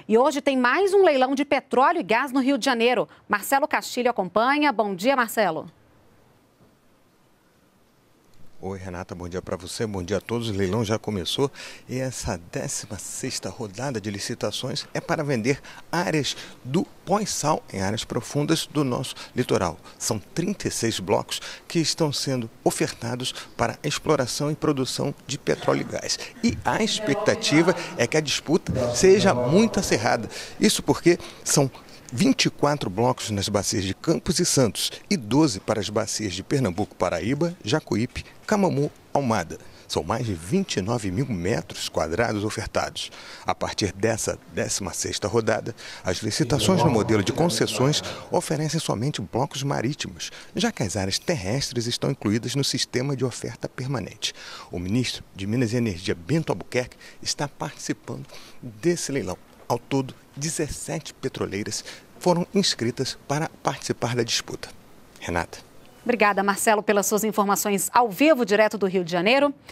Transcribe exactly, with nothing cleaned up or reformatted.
E hoje tem mais um leilão de petróleo e gás no Rio de Janeiro. Marcelo Castilho acompanha. Bom dia, Marcelo. Oi, Renata, bom dia para você, bom dia a todos. O leilão já começou e essa décima sexta rodada de licitações é para vender áreas do pós-sal em áreas profundas do nosso litoral. São trinta e seis blocos que estão sendo ofertados para exploração e produção de petróleo e gás. E a expectativa é que a disputa seja muito acirrada. Isso porque são vinte e quatro blocos nas bacias de Campos e Santos e doze para as bacias de Pernambuco, Paraíba, Jacuípe, Camamu, Almada. São mais de vinte e nove mil metros quadrados ofertados. A partir dessa décima sexta rodada, as licitações no modelo de concessões oferecem somente blocos marítimos, já que as áreas terrestres estão incluídas no sistema de oferta permanente. O ministro de Minas e Energia, Bento Albuquerque, está participando desse leilão. Ao todo, dezessete petroleiras foram inscritas para participar da disputa. Renata. Obrigada, Marcelo, pelas suas informações ao vivo, direto do Rio de Janeiro.